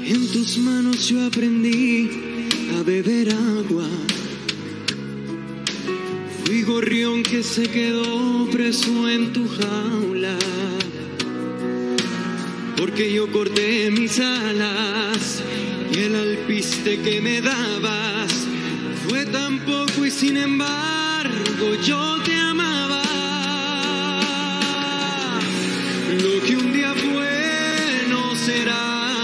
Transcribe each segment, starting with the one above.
En tus manos yo aprendí a beber agua. Fui gorrión que se quedó preso en tu jaula, porque yo corté mis alas y el alpiste que me dabas fue tan poco y sin embargo yo te amaba. Lo que un día fue no será.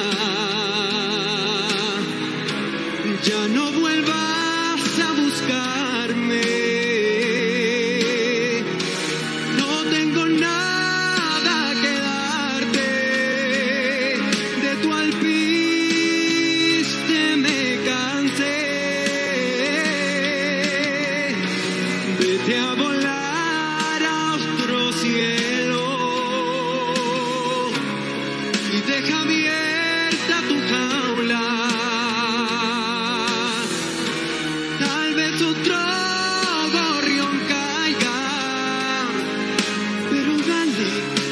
Ya no vuelvas a buscarme. No tengo nada que darte. De tu alpiste me cansé. Vete a volar a otro cielo y deja abierta tu jaula. Tal vez otro gorrión caiga, pero dale.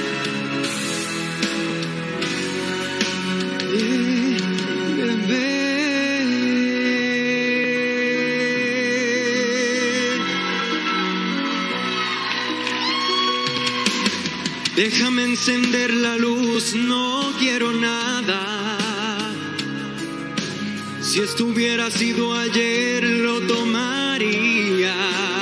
Bebé. Déjame encender la luz, no quiero nada. Si estuviera sido ayer lo tomaría.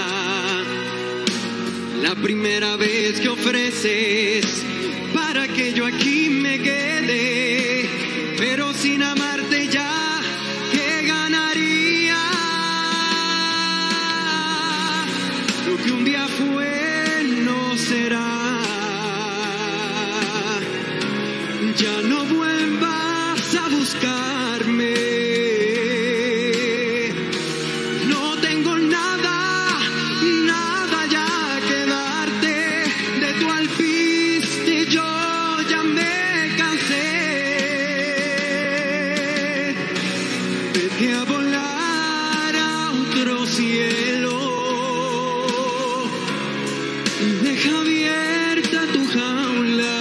La primera vez que ofreces para que yo aquí me quede, pero sin amarte ya, ¿qué ganaría? Lo que un día fue no será. Ya no vuelvas a buscarme. No tengo nada, nada ya que darte. De tu alpiste yo ya me cansé. Vete a volar a otro cielo y deja abierta tu jaula.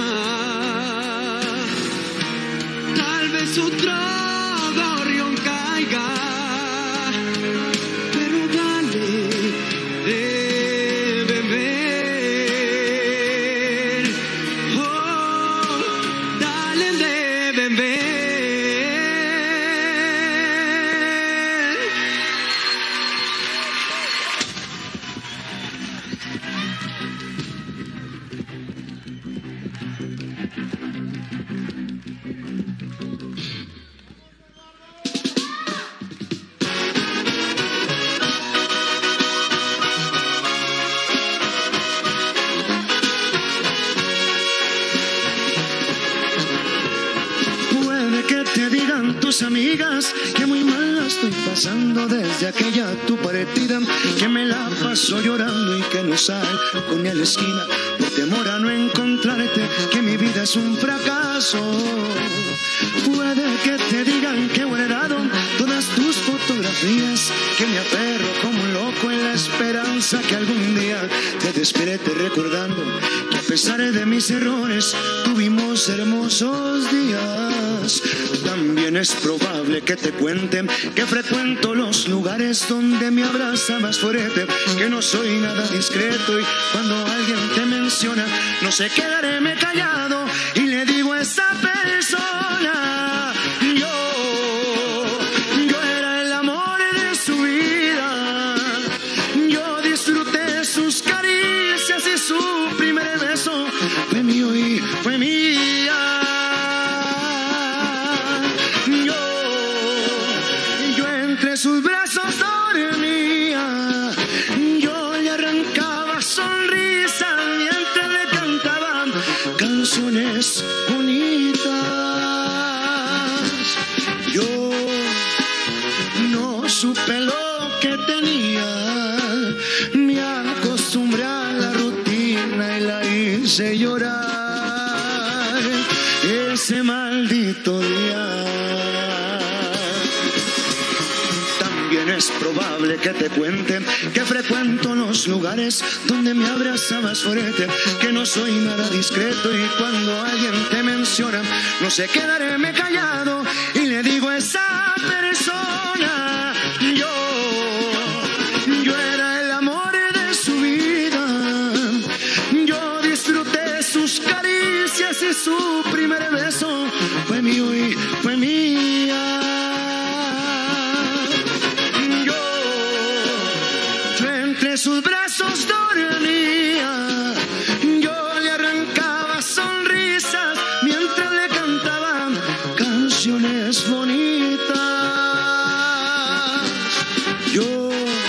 Tal vez otro gorrión caiga, pero dale de beber. Oh, dale de beber. Te digan tus amigas que muy mal la estoy pasando desde aquella tu partida, que me la paso llorando y que no salgo ni a la esquina por temor a no encontrarte, que mi vida es un fracaso. Puede que te digan que he guardado todas tus fotografías, que me aferro como un loco en la esperanza que algún día te despierte recordando que a pesar de mis errores tuvimos hermosos días. También es probable que te cuenten que frecuento los lugares donde me abrazabas fuerte, que no soy nada discreto y cuando alguien te menciona no sé, quedarme callado y le digo a esa persona: yo era el amor de su vida, yo disfruté sus caricias y su primer beso fue mío y fue mía. Entre sus brazos dormía, yo le arrancaba sonrisas mientras le cantaba canciones bonitas. Yo no supe lo que tenía, me acostumbré a la rutina y la hice llorar ese maldito día. Es probable que te cuenten que frecuento los lugares donde me abrazabas fuerte, que no soy nada discreto y cuando alguien te menciona no sé, quedarme callado si así su primer beso fue mío y fue mía. Yo entre sus brazos dormía, yo le arrancaba sonrisas mientras le cantaba canciones bonitas. Yo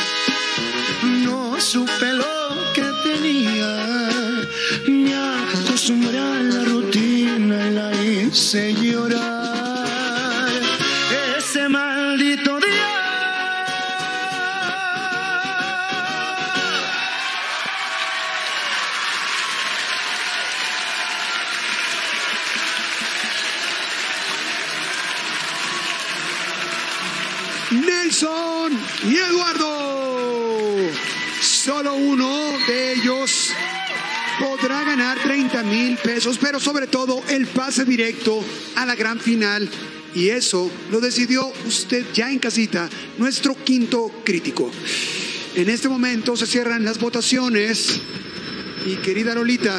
no supe lo que tenía, me acostumbré a la rutina y la hice llorar. Ese maldito día. Nelson y Eduardo. Solo uno de ellos podrá ganar 30,000 pesos, pero sobre todo el pase directo a la gran final. Y eso lo decidió usted ya en casita, nuestro quinto crítico. En este momento se cierran las votaciones. Y querida Lolita,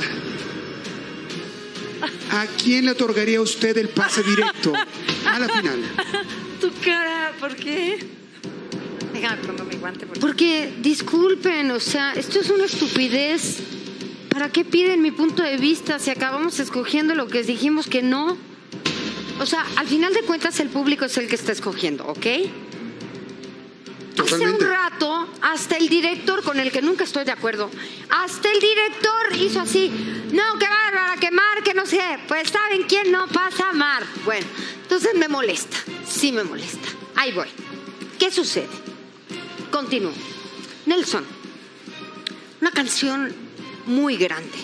¿a quién le otorgaría usted el pase directo a la final? Tu cara, ¿por qué? Déjame pongo mi guante. Porque, disculpen, o sea, esto es una estupidez. ¿Para qué piden mi punto de vista si acabamos escogiendo lo que dijimos que no? O sea, al final de cuentas el público es el que está escogiendo, ¿ok? Totalmente. Hace un rato, hasta el director, con el que nunca estoy de acuerdo, hasta el director hizo así: no, que bárbara, que Mar, que no sé. Pues ¿saben quién no pasa? Mar. Bueno, entonces me molesta, sí me molesta. Ahí voy. ¿Qué sucede? Continúo. Nelson, una canción muy grande.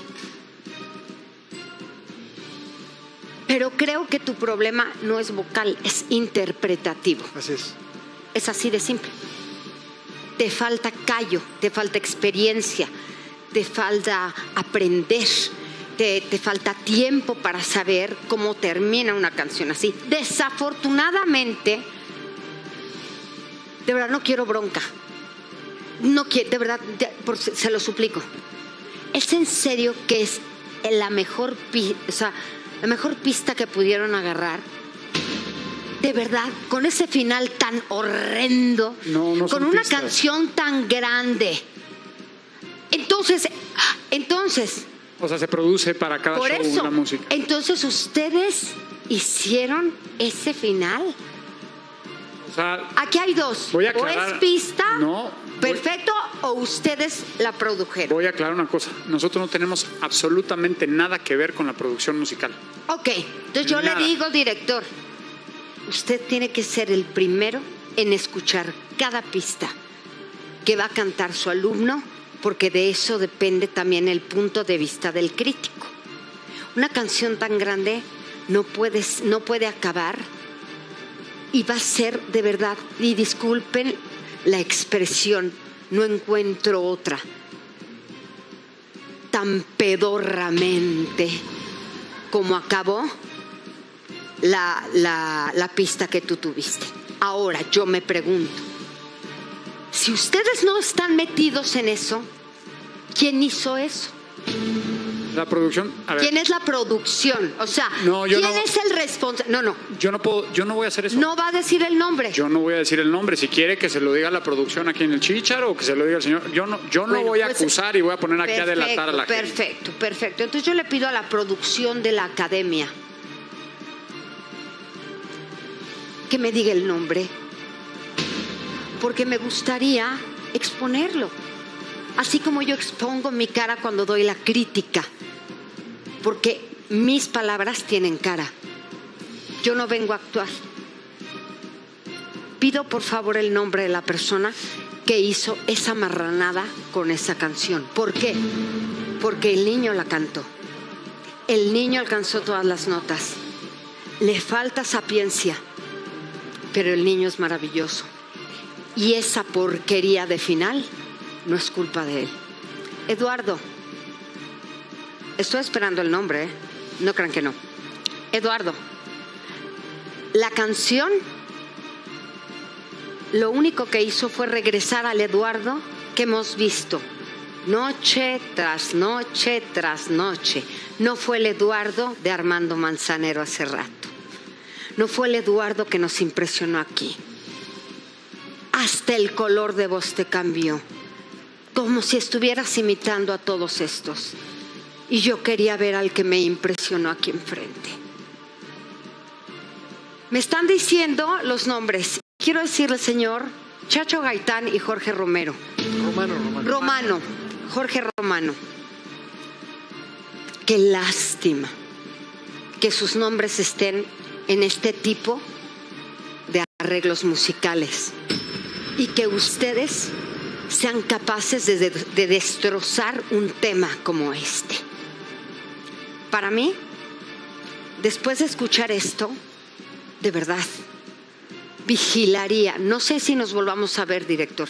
Pero creo que tu problema no es vocal, es interpretativo. Así es. Es así de simple. Te falta callo, te falta experiencia, te falta aprender, te falta tiempo para saber cómo termina una canción así. Desafortunadamente, de verdad no quiero bronca. No quiero, de verdad, se lo suplico. ¿Es en serio que es la mejor pista que pudieron agarrar? De verdad, con ese final tan horrendo, no con una pistas. canción tan grande. Entonces, O sea, se produce para cada por show eso, una música. entonces ustedes hicieron ese final. O sea, Aquí hay dos. Voy a o aclarar- es pista, No, perfecto, o ustedes la produjeron. voy a aclarar una cosa. Nosotros no tenemos absolutamente nada que ver con la producción musical. Ok, entonces yo Nada. le digo, director, usted tiene que ser el primero en escuchar cada pista que va a cantar su alumno, porque de eso depende también el punto de vista del crítico. Una canción tan grande no puede acabar y va a ser de verdad, y disculpen la expresión, no encuentro otra, tan pedorramente como acabó la pista que tú tuviste. Ahora yo me pregunto, si ustedes no están metidos en eso, ¿quién hizo eso? La producción, a ver, ¿Quién es la producción? O sea, No, yo ¿quién no- es el responsable? No, yo no voy a hacer eso. no va a decir el nombre. Yo no voy a decir el nombre. Si quiere que se lo diga la producción aquí en el Chícharo o que se lo diga el señor. Yo no Bueno, voy a pues, acusar y voy a poner aquí a delatar a la gente. Perfecto. Entonces yo le pido a la producción de la academia que me diga el nombre, porque me gustaría exponerlo, así como yo expongo mi cara cuando doy la crítica, porque mis palabras tienen cara. Yo no vengo a actuar. Pido por favor el nombre de la persona que hizo esa marranada con esa canción. ¿Por qué? Porque el niño la cantó. El niño alcanzó todas las notas. Le falta sapiencia, pero el niño es maravilloso. Y esa porquería de final no es culpa de él. Eduardo, estoy esperando el nombre, ¿eh? No crean que no. Eduardo, la canción lo único que hizo fue regresar al Eduardo que hemos visto noche tras noche tras noche. No fue el Eduardo de Armando Manzanero hace rato. No fue el Eduardo que nos impresionó aquí. Hasta el color de voz te cambió. Como si estuvieras imitando a todos estos. Y yo quería ver al que me impresionó aquí enfrente. Me están diciendo los nombres. Quiero decirle, señor, Chacho Gaitán y Jorge Romero. Romano. Jorge Romano. Qué lástima que sus nombres estén en este tipo de arreglos musicales y que ustedes sean capaces de destrozar un tema como este. Para mí, después de escuchar esto, de verdad, vigilaría. No sé si nos volvamos a ver, director.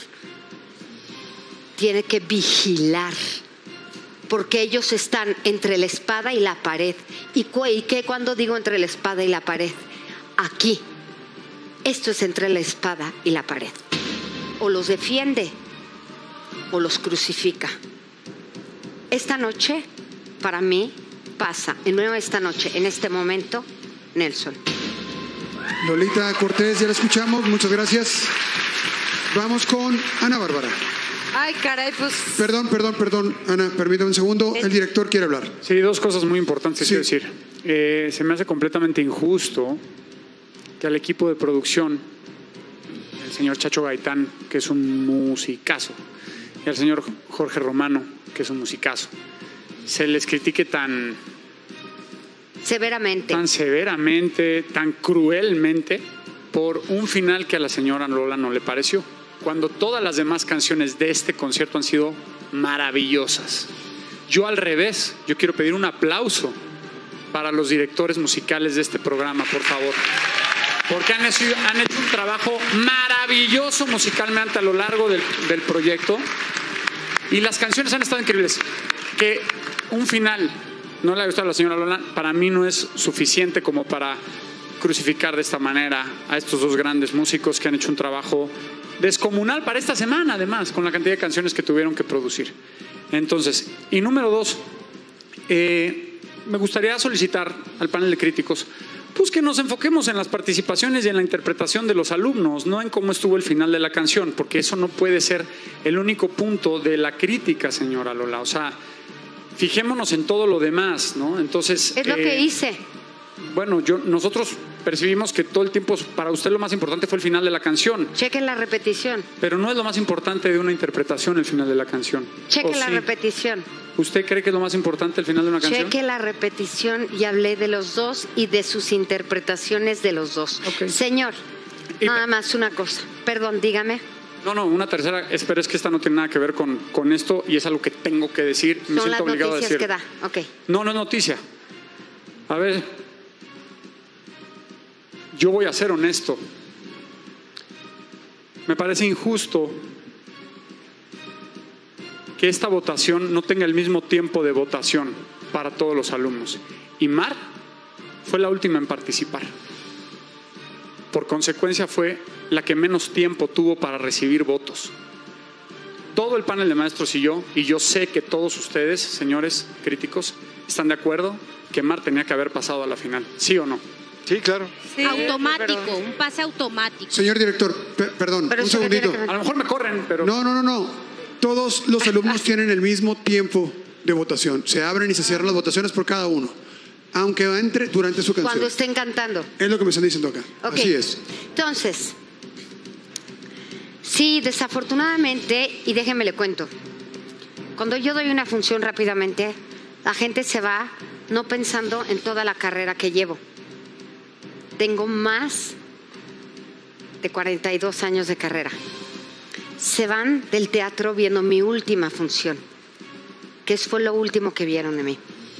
Tiene que vigilar, porque ellos están entre la espada y la pared. ¿Y qué cuando digo entre la espada y la pared? Aquí, esto es entre la espada y la pared. O los defiende o los crucifica. Esta noche, para mí, pasa, esta noche, en este momento, Nelson. Lolita Cortés, ya la escuchamos, muchas gracias. Vamos con Ana Bárbara. Ay, caray, pues... Perdón, Ana, permítame un segundo, el director quiere hablar. Sí, dos cosas muy importantes que decir. Se me hace completamente injusto que al equipo de producción, el señor Chacho Gaitán, que es un musicazo, y al señor Jorge Romano, que es un musicazo, se les critique tan severamente, tan cruelmente por un final que a la señora Lola no le pareció, cuando todas las demás canciones de este concierto han sido maravillosas. Yo al revés, yo quiero pedir un aplauso para los directores musicales de este programa, por favor, porque han hecho un trabajo maravilloso musicalmente a lo largo del proyecto, y las canciones han estado increíbles. Que un final no le ha gustado a la señora Lola, para mí no es suficiente como para crucificar de esta manera a estos dos grandes músicos que han hecho un trabajo descomunal para esta semana, además, con la cantidad de canciones que tuvieron que producir. Entonces, y número dos, me gustaría solicitar al panel de críticos pues que nos enfoquemos en las participaciones y en la interpretación de los alumnos, no en cómo estuvo el final de la canción, porque eso no puede ser el único punto de la crítica, señora Lola. O sea, fijémonos en todo lo demás, ¿no? Entonces, es lo que hice. Bueno, nosotros percibimos que todo el tiempo para usted lo más importante fue el final de la canción. Chequen la repetición. Pero no es lo más importante de una interpretación el final de la canción. Chequen la repetición. ¿Usted cree que es lo más importante el final de una canción? Cheque la repetición y hablé de los dos y de sus interpretaciones de los dos. Okay. Señor, nada más una cosa. Perdón, dígame. No, una tercera, pero es que esta no tiene nada que ver con esto y es algo que tengo que decir. Me siento obligado a decir. Son las noticias que da. Okay. No es noticia. A ver, yo voy a ser honesto. Me parece injusto que esta votación no tenga el mismo tiempo de votación para todos los alumnos. Y Mar fue la última en participar. Por consecuencia fue la que menos tiempo tuvo para recibir votos. Todo el panel de maestros y yo sé que todos ustedes, señores críticos, están de acuerdo que Mar tenía que haber pasado a la final. ¿Sí o no? Sí, claro. Sí, automático, un pase automático. Señor director, perdón, un segundito. A lo mejor me corren, pero... No. Todos los alumnos tienen el mismo tiempo de votación. Se abren y se cierran las votaciones por cada uno, aunque entre durante su canción. Cuando estén cantando. Es lo que me están diciendo acá. Okay. Así es. Entonces, sí, desafortunadamente, y déjenme le cuento, cuando yo doy una función rápidamente, la gente se va no pensando en toda la carrera que llevo. Tengo más de 42 años de carrera. Se van del teatro viendo mi última función, que fue lo último que vieron de mí.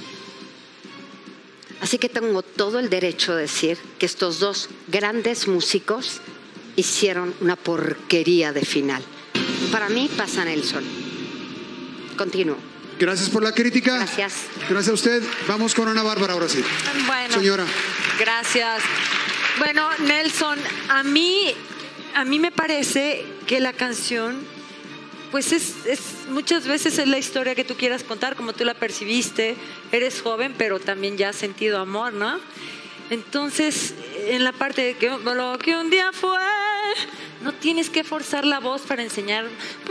Así que tengo todo el derecho de decir que estos dos grandes músicos hicieron una porquería de final. Para mí pasa Nelson. Continúo. Gracias por la crítica. Gracias. Gracias a usted. Vamos con Ana Bárbara ahora sí. Bueno, señora. Gracias. Bueno, Nelson, a mí me parece que la canción pues es muchas veces es la historia que tú quieras contar, como tú la percibiste. Eres joven, pero también ya has sentido amor, ¿no? Entonces, en la parte de que lo que un día fue, no tienes que forzar la voz para enseñar.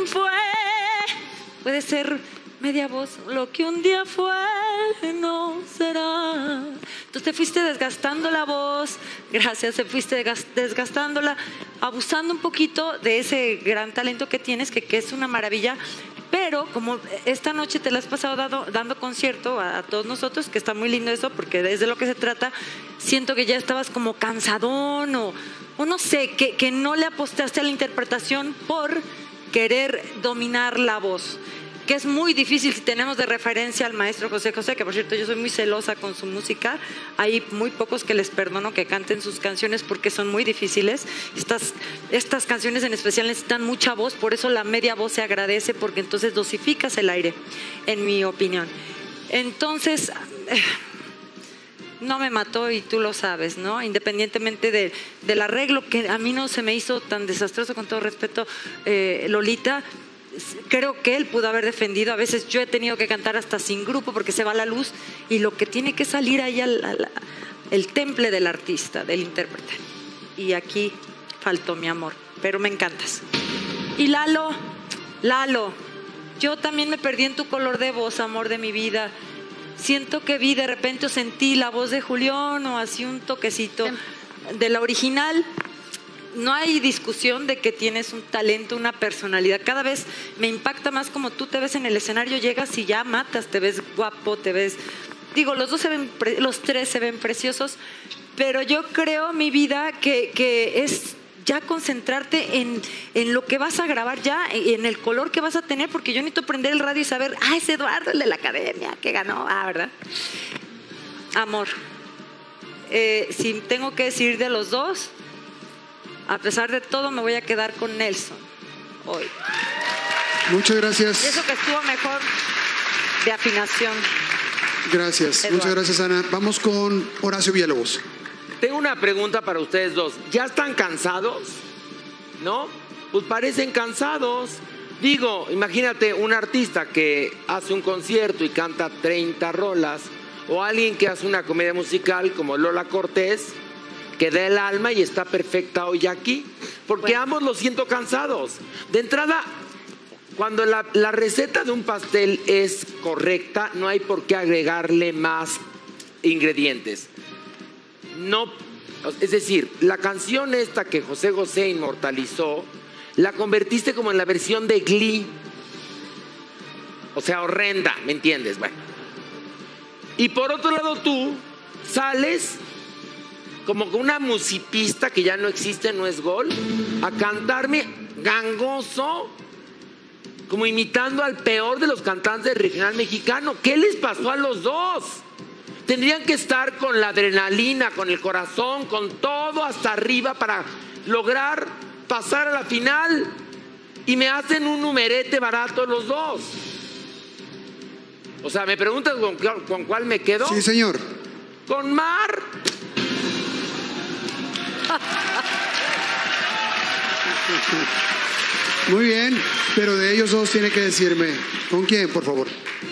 Puede ser media voz. Lo que un día fue, no será. Entonces te fuiste desgastando la voz. Gracias, te fuiste desgastándola, abusando un poquito de ese gran talento que tienes, que es una maravilla. Pero como esta noche te la has pasado dando concierto a todos nosotros, que está muy lindo eso, porque es de lo que se trata, siento que ya estabas como cansadón o no sé, que no le apostaste a la interpretación por querer dominar la voz, que es muy difícil si tenemos de referencia al maestro José José, que por cierto yo soy muy celosa con su música. Hay muy pocos que les perdono que canten sus canciones porque son muy difíciles. Estas canciones en especial necesitan mucha voz, por eso la media voz se agradece, porque entonces dosificas el aire, en mi opinión. Entonces, no me mató y tú lo sabes, ¿no? Independientemente del arreglo, que a mí no se me hizo tan desastroso, con todo respeto, Lolita. Creo que él pudo haber defendido. A veces yo he tenido que cantar hasta sin grupo porque se va la luz y lo que tiene que salir ahí el temple del artista, del intérprete. Y aquí faltó mi amor, pero me encantas. Y Lalo, yo también me perdí en tu color de voz, amor de mi vida. Siento que vi de repente o sentí la voz de Julián o así un toquecito de la original. No hay discusión de que tienes un talento, una personalidad. Cada vez me impacta más como tú te ves en el escenario, llegas y ya matas, te ves guapo, te ves... Digo, los tres se ven preciosos, pero yo creo, mi vida, que es ya concentrarte en lo que vas a grabar ya, en el color que vas a tener, porque yo necesito prender el radio y saber, es Eduardo, el de la academia, que ganó, ¿verdad? Amor, si tengo que decir de los dos, a pesar de todo, me voy a quedar con Nelson hoy. Muchas gracias. Y eso que estuvo mejor de afinación. Gracias. Eduardo. Muchas gracias, Ana. Vamos con Horacio Villalobos. Tengo una pregunta para ustedes dos. ¿Ya están cansados? ¿No? Pues parecen cansados. Digo, imagínate un artista que hace un concierto y canta 30 rolas, o alguien que hace una comedia musical como Lola Cortés, que da el alma y está perfecta hoy aquí, porque ambos los siento cansados. De entrada, cuando la receta de un pastel es correcta, no hay por qué agregarle más ingredientes. No, es decir, la canción esta que José José inmortalizó, la convertiste como en la versión de Glee. O sea, horrenda, ¿me entiendes? Bueno. Y por otro lado tú sales como con una musipista que ya no existe, no es Gol, a cantarme gangoso, como imitando al peor de los cantantes del regional mexicano. ¿Qué les pasó a los dos? Tendrían que estar con la adrenalina, con el corazón, con todo hasta arriba para lograr pasar a la final, y me hacen un numerete barato los dos. O sea, ¿me preguntas con cuál me quedo? Sí, señor. Con Mar. Muy bien, pero de ellos dos tiene que decirme, ¿con quién, por favor?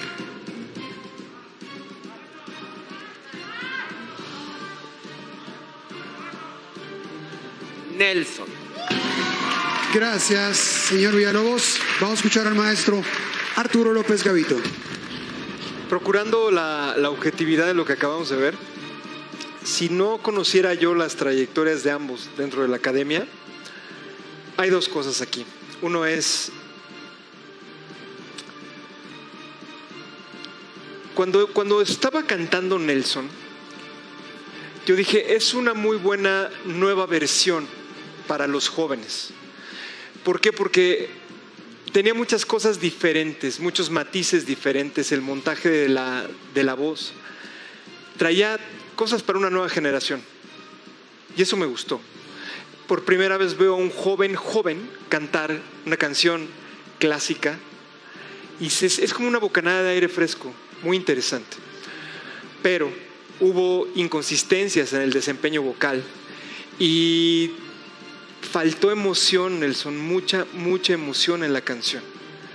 Nelson. Gracias, señor Villalobos. Vamos a escuchar al maestro Arturo López Gavito. Procurando la objetividad de lo que acabamos de ver, si no conociera yo las trayectorias de ambos dentro de la academia, hay dos cosas aquí. Uno es, cuando estaba cantando Nelson, yo dije, es una muy buena nueva versión para los jóvenes. ¿Por qué? Porque tenía muchas cosas diferentes, muchos matices diferentes, el montaje de la voz. Traía cosas para una nueva generación. Y eso me gustó. Por primera vez veo a un joven cantar una canción clásica. Y es como una bocanada de aire fresco, muy interesante. Pero hubo inconsistencias en el desempeño vocal. Y faltó emoción, Nelson, mucha emoción en la canción.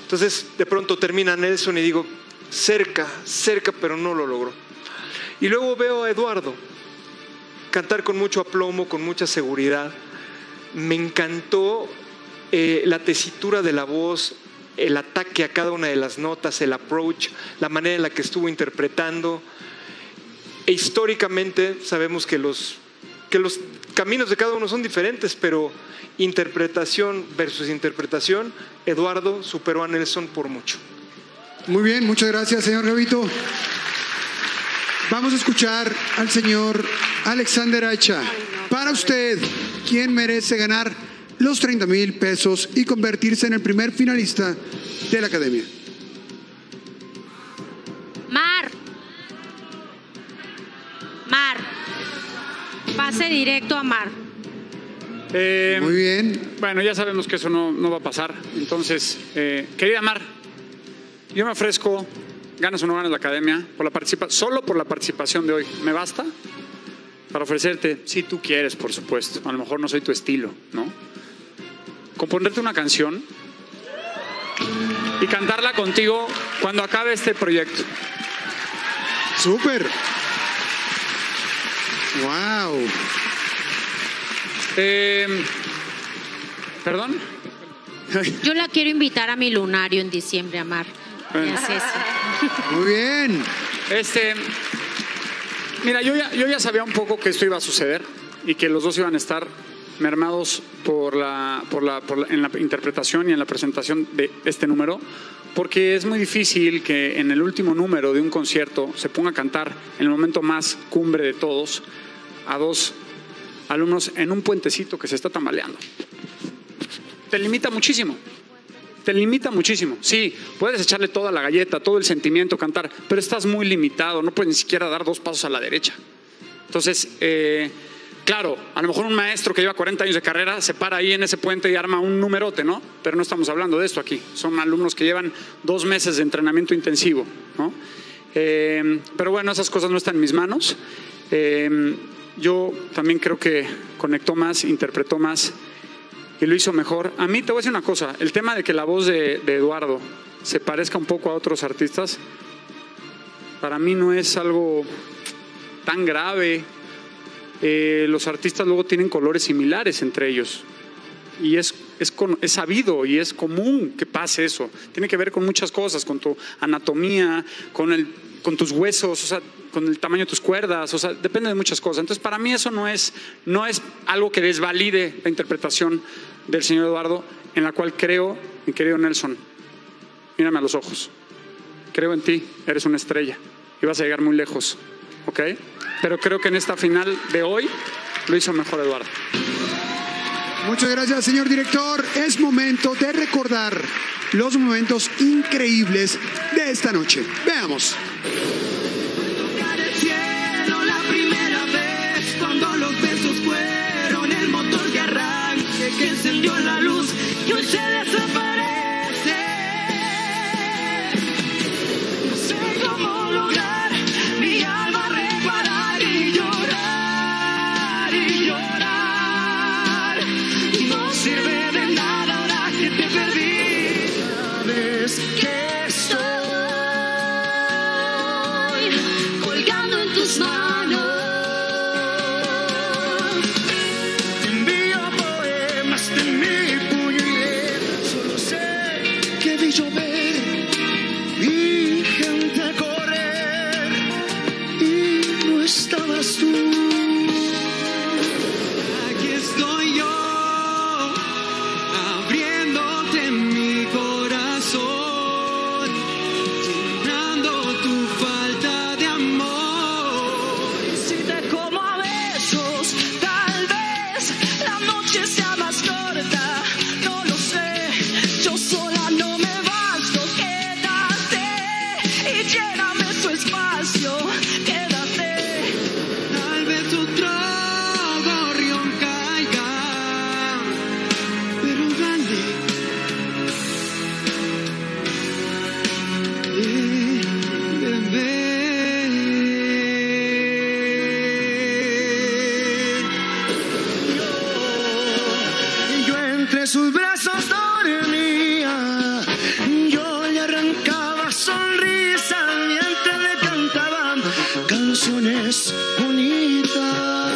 Entonces de pronto termina Nelson y digo, cerca, pero no lo logró. Y luego veo a Eduardo cantar con mucho aplomo, con mucha seguridad. Me encantó la tesitura de la voz, el ataque a cada una de las notas, el approach, la manera en la que estuvo interpretando. E históricamente sabemos que los caminos de cada uno son diferentes, pero interpretación versus interpretación, Eduardo superó a Nelson por mucho. Muy bien, muchas gracias, señor Gavito. Vamos a escuchar al señor Alexander Aicha. Para usted, ¿quién merece ganar los 30,000 pesos y convertirse en el primer finalista de la academia? Mar. Pase directo a Mar. Muy bien. Bueno, ya sabemos que eso no va a pasar. Entonces, querida Mar, yo me ofrezco, ganas o no ganas la academia, solo por la participación de hoy. ¿Me basta? Para ofrecerte, si tú quieres, por supuesto. A lo mejor no soy tu estilo, ¿no? Componerte una canción y cantarla contigo cuando acabe este proyecto. ¡Súper! ¡Wow! ¿Perdón? Yo la quiero invitar a mi lunario en diciembre, a Mar. Bueno. Muy bien. Mira, yo ya sabía un poco que esto iba a suceder y que los dos iban a estar mermados en la interpretación y en la presentación de este número, porque es muy difícil que en el último número de un concierto se ponga a cantar en el momento más cumbre de todos a dos alumnos en un puentecito que se está tambaleando. Te limita muchísimo. Sí, puedes echarle toda la galleta, todo el sentimiento, cantar, pero estás muy limitado, no puedes ni siquiera dar 2 pasos a la derecha. Entonces, claro, a lo mejor un maestro que lleva 40 años de carrera se para ahí en ese puente y arma un numerote, ¿no? Pero no estamos hablando de esto aquí. Son alumnos que llevan 2 meses de entrenamiento intensivo, ¿no? Pero bueno, esas cosas no están en mis manos. Yo también creo que conectó más, interpretó más y lo hizo mejor. A mí te voy a decir una cosa, el tema de que la voz de Eduardo se parezca un poco a otros artistas, para mí no es algo tan grave. Los artistas luego tienen colores similares entre ellos y es sabido y es común que pase eso. Tiene que ver con muchas cosas, con tu anatomía, con tus huesos, o sea, con el tamaño de tus cuerdas, o sea, depende de muchas cosas. Entonces, para mí eso no es algo que desvalide la interpretación del señor Eduardo, en la cual creo, mi querido Nelson, mírame a los ojos, creo en ti, eres una estrella y vas a llegar muy lejos, ¿ok? Pero creo que en esta final de hoy lo hizo mejor Eduardo. Muchas gracias, señor director. Es momento de recordar los momentos increíbles de esta noche. Veamos. Tocar el cielo la primera vez, cuando los besos fueron el motor de arranque que encendió la luz y hoy se desaparece. No sé cómo lograr mi alma reparar y llorar y llorar. No sirve de nada ahora que te perdí. Sabes que estoy colgando en tus manos. Te envío poemas de mi puño y letra. Solo sé Que vi llover y gente correr y no estabas tú. aquí estoy yo, abriéndote mi corazón, llenando tu falta de amor. Si te como a besos, tal vez la noche sea más corta, no lo sé. Yo sola no me basto, quédate y lléname su espacio, quédate. Tal vez eres bonita.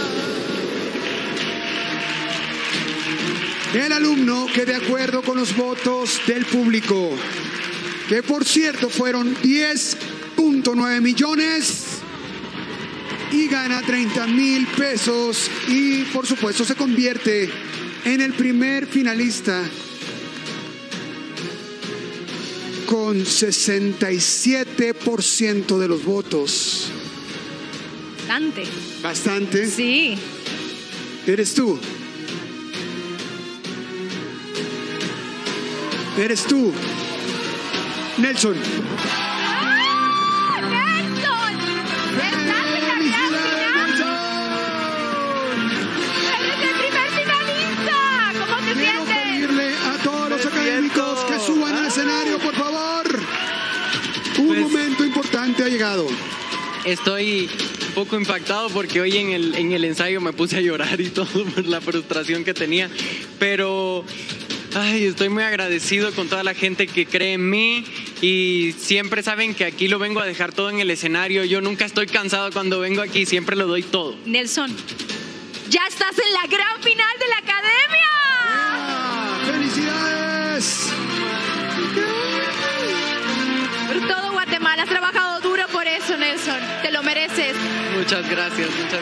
El alumno que, de acuerdo con los votos del público, que por cierto fueron 10.9 millones, y gana 30,000 pesos y por supuesto se convierte en el primer finalista con 67% de los votos. Bastante. Bastante. Sí. Eres tú. Eres tú, Nelson. ¡Ah, Nelson! ¡Estás en la gran final! ¡Eres el primer finalista! ¿Cómo te Quiero sientes? pedirle a todos los académicos que suban al escenario, por favor. Un momento importante ha llegado. Estoy un poco impactado porque hoy en el ensayo me puse a llorar y todo por la frustración que tenía, pero estoy muy agradecido con toda la gente que cree en mí y siempre saben que aquí lo vengo a dejar todo en el escenario. Yo nunca estoy cansado cuando vengo aquí, siempre lo doy todo. Nelson, ya estás en la gran final de la academia. ¡Felicidades! Por todo Guatemala has trabajado duro por eso, Nelson. Te lo mereces. Muchas gracias, muchas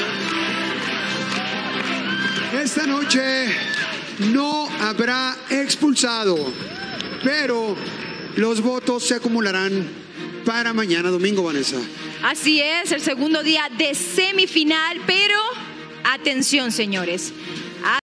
gracias. Esta noche no habrá expulsado, pero los votos se acumularán para mañana domingo, Vanessa. Así es, el segundo día de semifinal, pero atención, señores.